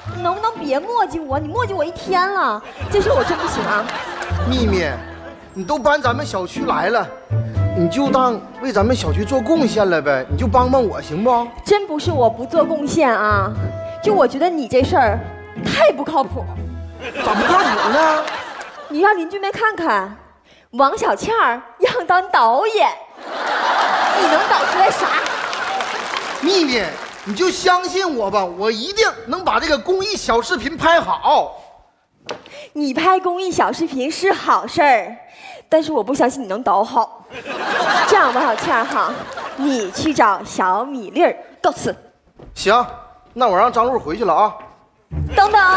你能不能别磨叽我？你磨叽我一天了，这事我真不行啊！ 秘密，你都搬咱们小区来了，你就当为咱们小区做贡献了呗，你就帮帮我行不？ 真不是我不做贡献啊，就我觉得你这事儿太不靠谱。 咋不靠谱呢？ 你让邻居们看看，王小倩儿要当导演，你能导出来啥？ 秘密，你就相信我吧，我一定能把这个公益小视频拍好。 你拍公益小视频是好事儿，但是我不相信你能导好。这样，王小倩哈，你去找小米粒儿告辞。 行，那我让张璐回去了啊。 等等，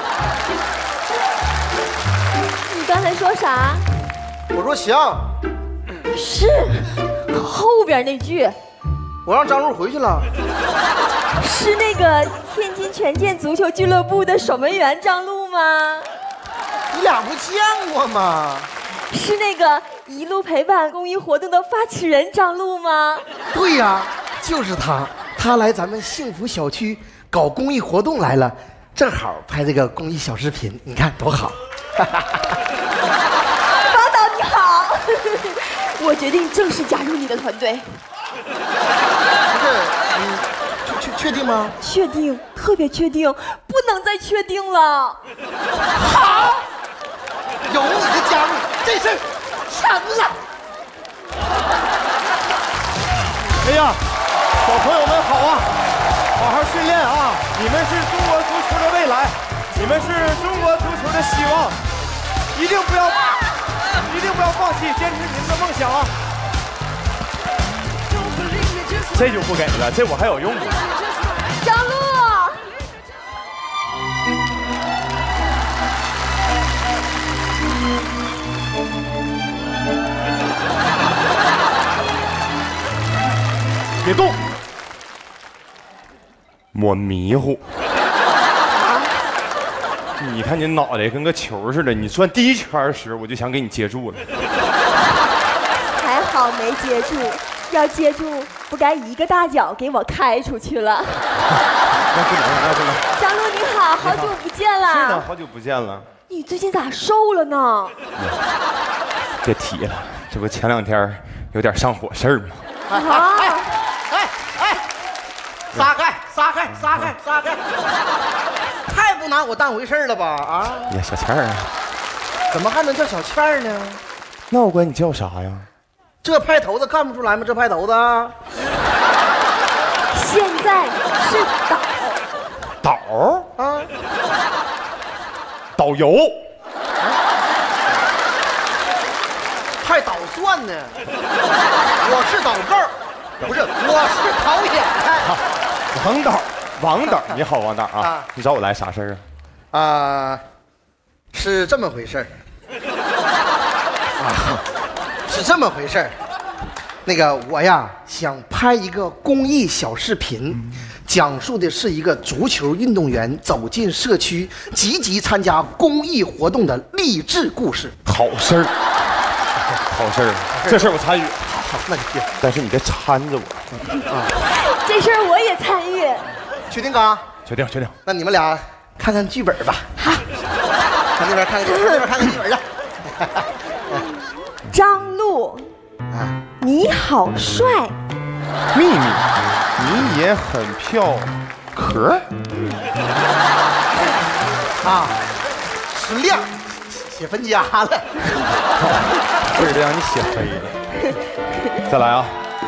你刚才说啥？ 我说行， 是后边那句。 我让张璐回去了。 是那个天津权健足球俱乐部的守门员张璐吗？ 你俩不见过吗？ 是那个一路陪伴公益活动的发起人张璐吗？ 对呀，就是他，他来咱们幸福小区搞公益活动来了，正好拍这个公益小视频，你看多好。 王导你好，我决定正式加入你的团队。 不是，你确定吗？ 确定，特别确定，不能再确定了。 好，有你的加入，这事儿成了。 哎呀，小朋友们好啊，好好训练啊！你们是中国足球的未来，你们是中国足球的希望，一定不要放弃，坚持你们的梦想啊！这就不给了，这我还有用呢。 张璐， 别动，我迷糊。你看你脑袋跟个球似的，你转第一圈时，我就想给你接住了。 还好没接住，要接住不该一个大脚给我开出去了。 那不能，那不能。 张璐你好，好久不见了。 是呢，好久不见了。 你最近咋瘦了呢？ 别提了，这不前2天有点上火事儿吗？ 撒开，撒开，撒开，撒开！太不拿我当回事了吧？啊！ 呀，小倩儿啊， 怎么还能叫小倩儿呢？ 那我管你叫啥呀？ 这派头子看不出来吗？这派头子。 现在是导啊， 导游。 还捣蒜呢？我是导购，不是，我是导演。 王导，你好，王导啊，你找我来啥事儿啊？是这么回事儿。是这么回事儿。那个我呀，想拍一个公益小视频，讲述的是一个足球运动员走进社区，积极参加公益活动的励志故事。 好事儿，好事儿，这事儿我参与。 好，那就行。 但是你别搀着我啊。这事儿我也参与。 确定哥？ 确定。 那你们俩看看剧本吧。好，看那边看看剧本，那边看看剧本去。 张璐，你好帅。 秘密，你也很漂壳。 是亮，写分家了。 这是让你写飞了。再来啊。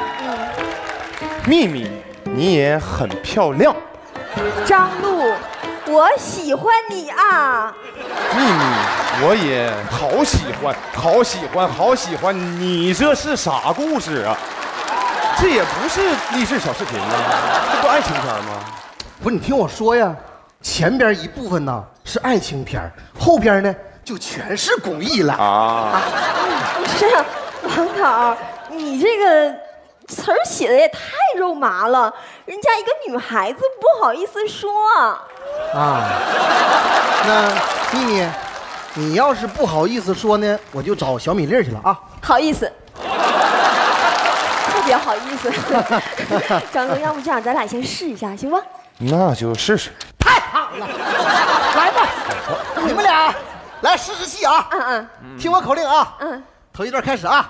秘密，你也很漂亮。 张璐，我喜欢你啊。 秘密，我也好喜欢你，这是啥故事啊？这也不是励志小视频啊，这不爱情片吗？ 不是，你听我说呀，前边一部分呢是爱情片，后边呢就全是公益了啊。 不是，王导，你这个词儿写的也太肉麻了，人家一个女孩子不好意思说啊。那秘密，你要是不好意思说呢，我就找小米粒去了啊。 好意思，特别好意思。张璐，要不这样，咱俩先试一下，行吧？ 那就试试。 太好了， 来吧，你们俩来试试戏啊！听我口令啊！头一段开始啊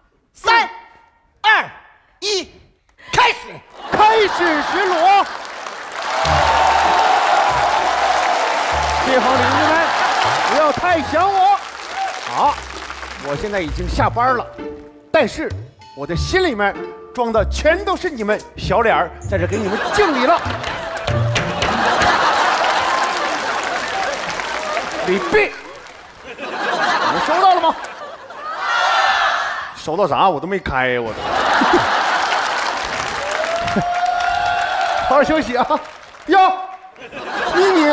！3、2、1，开始！ 开始巡逻。这帮邻居们，不要太想我。好，我现在已经下班了，但是我的心里面装的全都是你们小脸儿，在这给你们敬礼了。礼毕，你们收到了吗？收到啥？我都没开，我都。好好休息啊！哟，咪咪，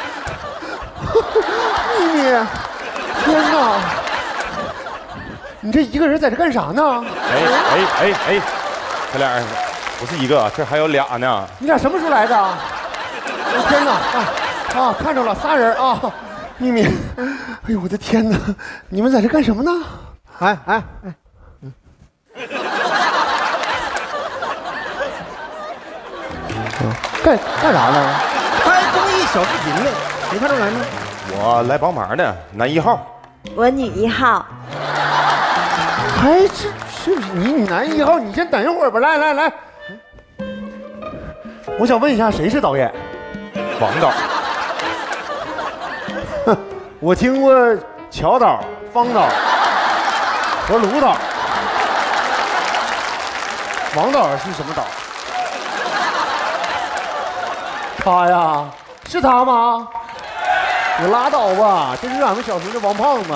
咪咪，天哪！你这一个人在这干啥呢？ 哎，这俩人不是一个，这还有俩呢。 你俩什么时候来的？我天哪！啊，看着了，3人啊！咪咪，哎呦我的天哪！你们在这干什么呢？干啥呢？ 拍公益小视频呢，谁看出来呢？ 我来帮忙的，男1号。 我女1号。 哎，是不是你男1号？你先等一会儿吧。来，我想问一下，谁是导演？ 王导。 我听过乔导、方导和卢导，王导是什么导？他呀，是他吗？你拉倒吧，这是俺们小时的王胖子。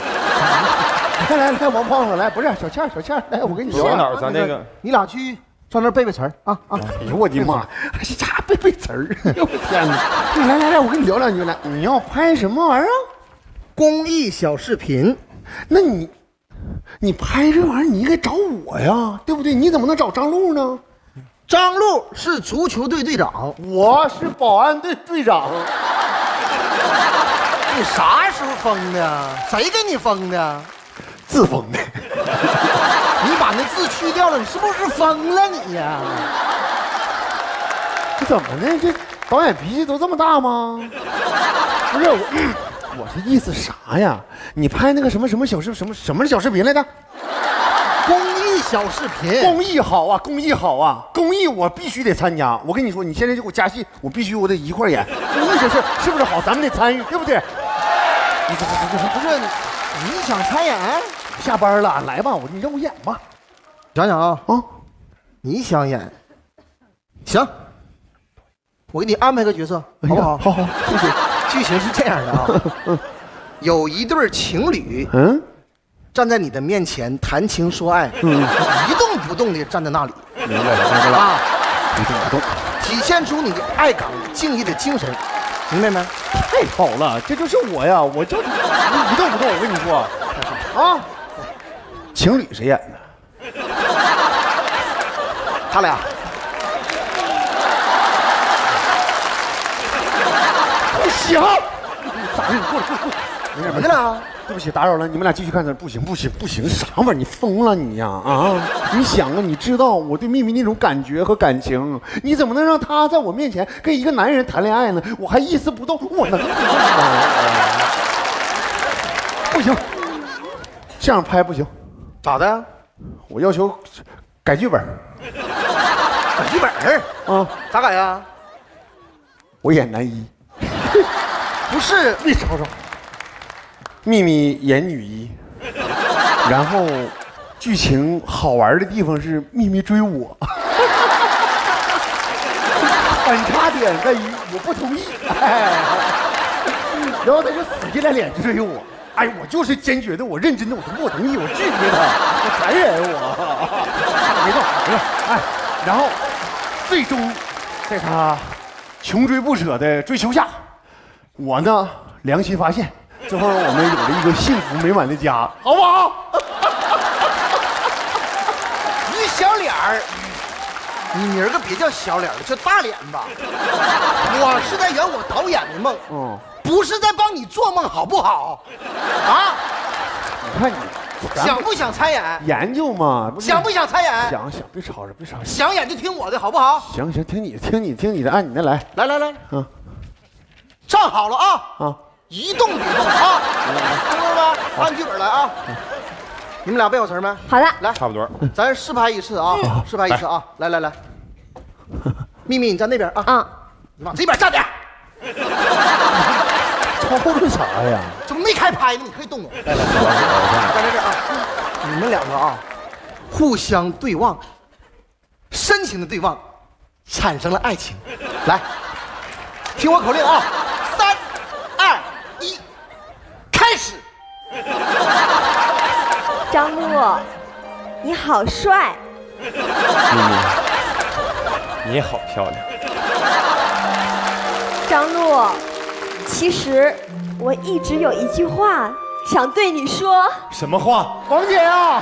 来，王胖子来，不是小倩，来，我跟你说， 王导，咱那个， 你俩去上那儿背词儿啊！ 哎呦我的妈，这家背词儿，哎呦我天哪！来，我跟你聊两句来。你要拍什么玩意儿？ 公益小视频。 那你拍这玩意儿，你应该找我呀，对不对？你怎么能找张璐呢？ 张璐是足球队队长， 我是保安队队长。 你啥时候封的？谁给你封的？ 自封的。 你把那字去掉了，你是不是疯了你呀？ 这怎么呢？这导演脾气都这么大吗？不是我这意思啥呀？你拍那个什么小视什么小视频来的？ 公益小视频。 公益好啊，公益我必须得参加。我跟你说，你现在就给我加戏，我得一块演。公益这事是不是好？咱们得参与，对不对？ 不是你想参演？ 下班了，来吧，你让我演吧。 想想啊，你想演，行，我给你安排个角色，好不好？ 好，谢谢。 剧情是这样的啊，有一对情侣，站在你的面前谈情说爱，一动不动的站在那里， 明白了啊， 一动不动， 体现出你的爱岗敬业的精神，明白没？ 太好了，这就是我呀，我就一动不动。我跟你说，啊，情侣谁演的？ 他俩。 不行，咋的？你过来， 怎么的了？ 对不起，打扰了，你们俩继续看这。不行，啥玩意儿？你疯了你呀！啊！你想啊，你知道我对秘密那种感觉和感情，你怎么能让他在我面前跟一个男人谈恋爱呢？我还一丝不动，我能不行，这样拍不行。 咋的？ 我要求改剧本。 改剧本啊？咋改呀？ 我演男一。 不是， 你瞅瞅，秘密演女一，然后剧情好玩的地方是秘密追我，反差点在于我不同意，然后他就死皮赖脸追我，哎，我就是坚决的，我认真的，我不同意，我拒绝他，我残忍我，别动，哎，然后最终在他穷追不舍的追求下。我呢，良心发现，最后我们有了一个幸福美满的家，好不好？ 你小脸儿，你明儿个别叫小脸了，叫大脸吧。我是在圆我导演的梦，不是在帮你做梦，好不好？啊？ 你看你想不想参演？ 研究嘛， 想不想参演？ 想，别吵着， 想演就听我的，好不好？ 行，听你的，按你的来。 来， 站好了啊！ 啊， 一动别动啊！听着没？按剧本来啊！你们俩背好词没？ 好的， 来， 差不多。 咱试拍一次啊！试拍一次啊！来，秘密你站那边啊！ 嗯， 你往这边站点。 吵着啥呀？ 怎么没开拍呢？你可以动动。来，站在这儿啊！你们两个啊，互相对望，深情的对望，产生了爱情。来，听我口令啊！3、2、1，开始！ 张璐，你好帅。 秘密，你也好漂亮。 张璐，其实我一直有一句话想对你说。 什么话？ 王姐呀，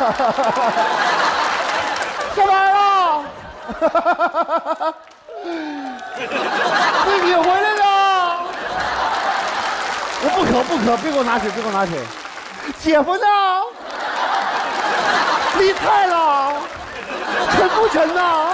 下班了，自己回来了。我不渴，别给我拿水，别给我拿水。姐夫呢？离开了，沉不沉呐？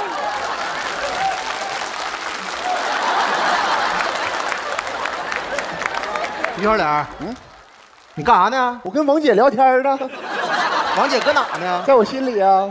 于小脸，你干啥呢？ 我跟王姐聊天呢， 王姐搁哪呢？ 在我心里啊。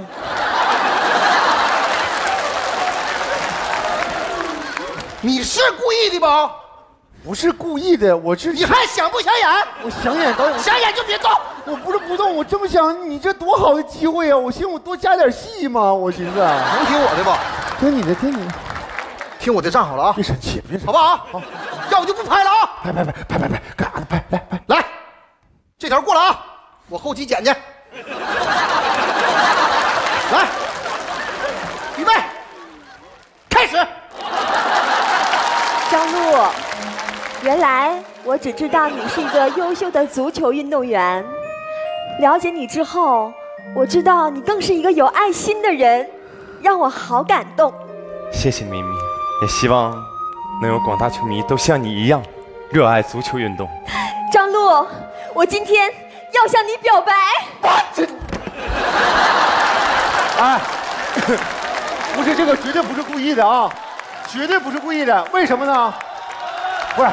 你是故意的吧？ 不是故意的， 你还想不想演？ 我想演导演， 想演就别动。 我不是不动，我这么想，你这多好的机会啊！我寻思我多加点戏嘛，我寻思。 能听我的吧？ 听你的，听你的， 听我的，站好了啊！ 别生气，别生气， 好不好？好，要不就不拍了啊！ 拍，干啥呢？拍，来， 来，这条过来啊！我后期剪去。来，预备，开始。 张璐，原来我只知道你是一个优秀的足球运动员，了解你之后，我知道你更是一个有爱心的人，让我好感动。 谢谢秘密，也希望能有广大球迷都像你一样热爱足球运动。 张璐，我今天要向你表白。 哎，不是这个，绝对不是故意的啊，绝对不是故意的。为什么呢？不是，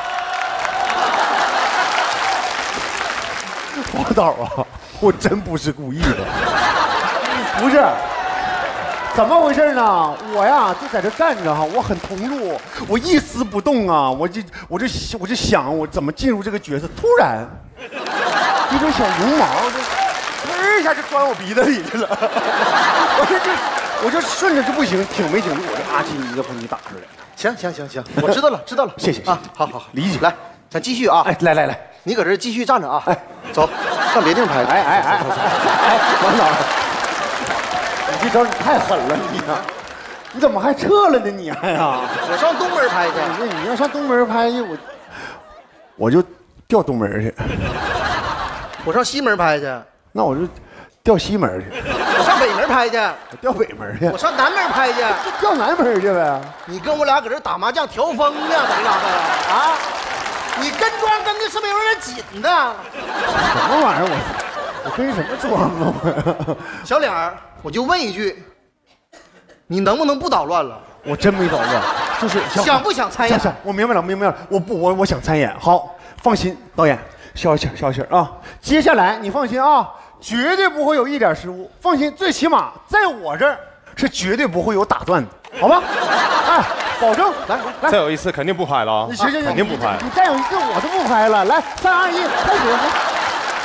王导啊，我真不是故意的，不是。怎么回事呢？我呀就在这站着哈，我很投入，我一丝不动啊，我这想我怎么进入这个角色，突然一根小绒毛就，一下就钻我鼻子里去了，我就顺着就不行，挺没挺住，我就亲一个喷你打出来。 行，我知道了， 谢谢啊，好， 理解。 来，咱继续啊！ 哎，来， 你搁这继续站着啊！ 哎， 走，上别地方拍。 哎，王导。你这招你太狠了，你呀！你怎么还撤了呢？你还呀？ 我上东门拍去。 你要上东门拍去，我就调东门去。 我上西门拍去。 那我就调西门去。 我上北门拍去。 我调北门去。 我上南门拍去。 就调南门去呗。 你跟我俩搁这打麻将调风呢，搁这嘎达啊？你跟妆跟的是不是有点紧呢？ 什么玩意儿？我跟什么妆啊我？ 小脸儿，我就问一句，你能不能不捣乱了？ 我真没捣乱，就是想不想参演？ 我明白了，我想参演。好，放心，导演，消气啊！接下来你放心啊，绝对不会有一点失误，放心，最起码在我这儿是绝对不会有打断的，好吧？哎，保证。来， 再有一次肯定不拍了啊！ 行， 肯定不拍。 你再有一次我就不拍了。来，3、2、1，开始。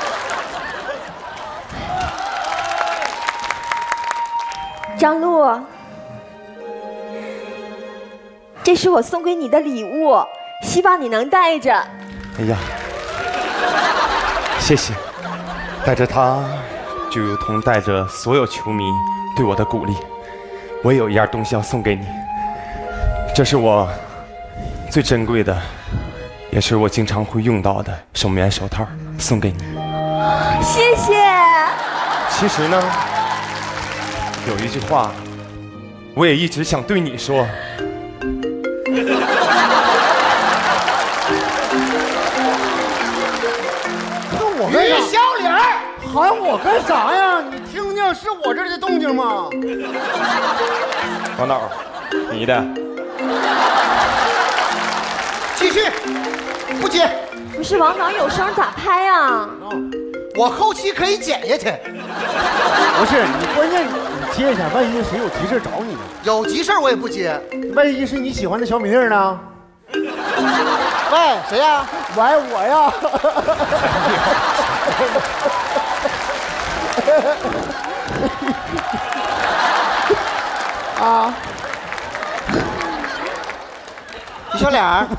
张璐，这是我送给你的礼物，希望你能带着。 哎呀，谢谢，带着它，就如同带着所有球迷对我的鼓励。我也有一样东西要送给你，这是我最珍贵的，也是我经常会用到的手棉手套，送给你。 谢谢。 其实呢，有一句话，我也一直想对你说。 于小脸儿， 喊我干啥呀？你听听，是我这儿的动静吗？ 王导，你的。 继继续，不接。 不是王导有声咋拍啊？ 我后期可以剪下去。 不是你，关键你接一下，万一谁有急事找你呢？ 有急事我也不接。 万一是你喜欢的小米粒呢？ 喂，谁呀？ 喂，我呀。啊， 于小脸儿，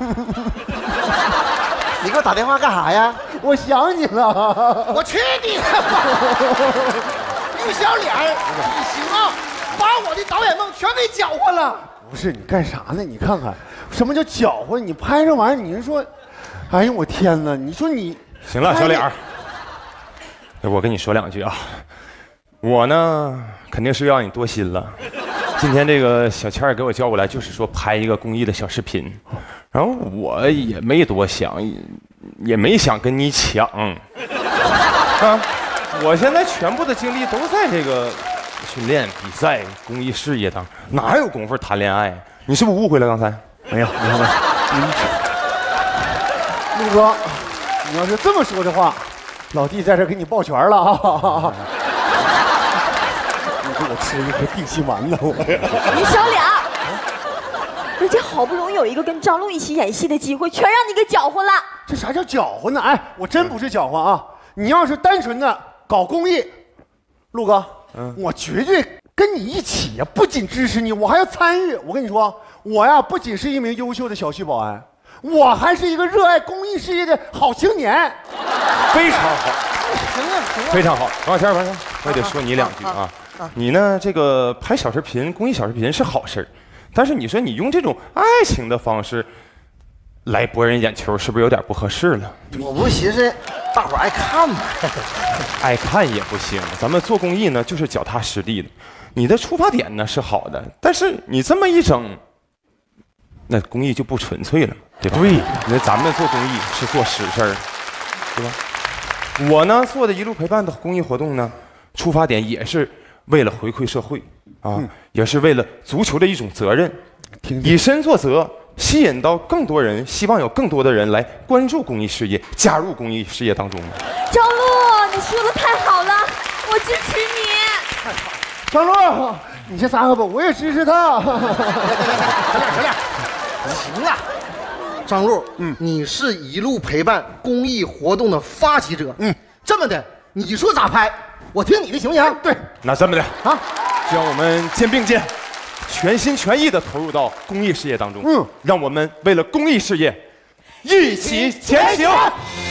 你给我打电话干啥呀？ 我想你了。 我去你的！于小脸儿，你行啊，把我的导演梦全给搅和了。 不是你干啥呢？你看看，什么叫搅和？你拍这玩意儿，你是说，哎呦我天哪！你说你行了，小脸儿，我跟你说两句啊，我呢肯定是让你多心了。今天这个小倩儿给我叫过来，就是说拍一个公益的小视频，然后我也没多想，也没想跟你抢啊。我现在全部的精力都在这个训练、比赛、公益事业当中，哪有功夫谈恋爱？你是不是误会了？刚才没有，没有。陆哥，你要是这么说的话，老弟在这给你抱拳了啊！你给我吃一颗定心丸呢，我。 于小脸，人家好不容易有一个跟张璐一起演戏的机会，全让你给搅和了。 这啥叫搅和呢？哎，我真不是搅和啊！你要是单纯的搞公益，陆哥，我绝对跟你一起呀！不仅支持你，我还要参与。我跟你说，我呀不仅是一名优秀的小区保安，我还是一个热爱公益事业的好青年。 非常好，非常好。王小倩，我也得说你两句啊。你呢，这个拍小视频、公益小视频是好事，但是你说你用这种爱情的方式来博人眼球，是不是有点不合适了？ 我不寻思大伙爱看吗？ 爱看也不行，咱们做公益呢就是脚踏实地的。你的出发点呢是好的，但是你这么一整，那公益就不纯粹了，对吧？对，那咱们做公益是做实事儿，对吧？我呢做的一路陪伴的公益活动呢，出发点也是为了回馈社会啊，也是为了足球的一种责任，以身作则，吸引到更多人，希望有更多的人来关注公益事业，加入公益事业当中。 张璐，你说的太好了，我支持你。 张璐，你先撒个吧，我也支持他。 小脸，行了。张璐，你是一路陪伴公益活动的发起者，这么的，你说咋拍，我听你的，行不行？ 对， 那这么的啊，就让我们肩并肩，全心全意的投入到公益事业当中。让我们为了公益事业一起前行。